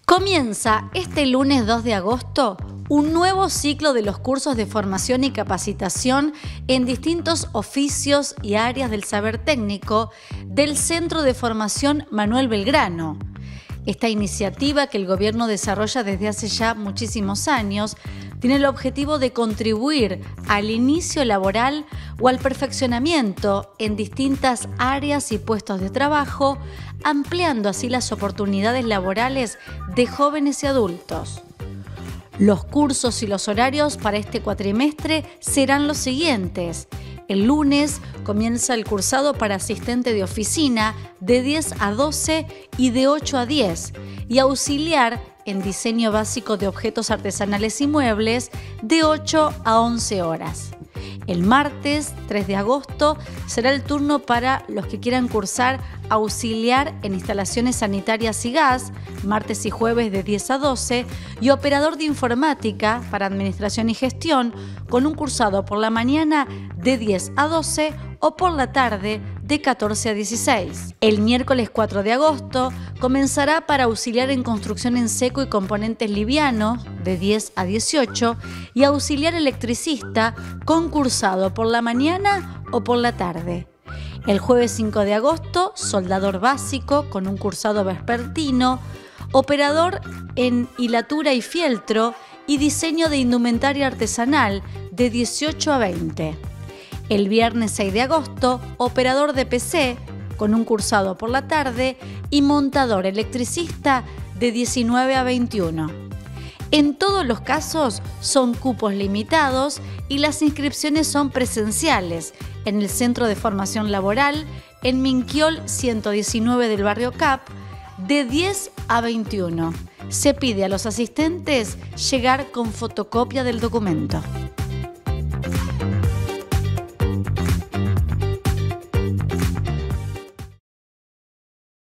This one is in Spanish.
Comienza este lunes 2 de agosto un nuevo ciclo de los cursos de formación y capacitación en distintos oficios y áreas del saber técnico del Centro de Formación Manuel Belgrano. Esta iniciativa que el gobierno desarrolla desde hace ya muchísimos años tiene el objetivo de contribuir al inicio laboral o al perfeccionamiento en distintas áreas y puestos de trabajo, ampliando así las oportunidades laborales de jóvenes y adultos. Los cursos y los horarios para este cuatrimestre serán los siguientes. El lunes comienza el cursado para asistente de oficina de 10 a 12 y de 8 a 10 y auxiliar en diseño básico de objetos artesanales y muebles de 8 a 11 horas. El martes 3 de agosto será el turno para los que quieran cursar auxiliar en instalaciones sanitarias y gas, martes y jueves de 10 a 12, y operador de informática para administración y gestión, con un cursado por la mañana de 10 a 12 o por la tarde de 14 a 16. El miércoles 4 de agosto comenzará para auxiliar en construcción en seco y componentes livianos de 10 a 18 y auxiliar electricista concursado por la mañana o por la tarde. El jueves 5 de agosto, soldador básico con un cursado vespertino, operador en hilatura y fieltro y diseño de indumentaria artesanal de 18 a 20. El viernes 6 de agosto, operador de PC con un cursado por la tarde y montador electricista de 19 a 21. En todos los casos son cupos limitados y las inscripciones son presenciales en el Centro de Formación Laboral en Minquiol 119 del barrio Cap de 10 a 21. Se pide a los asistentes llegar con fotocopia del documento.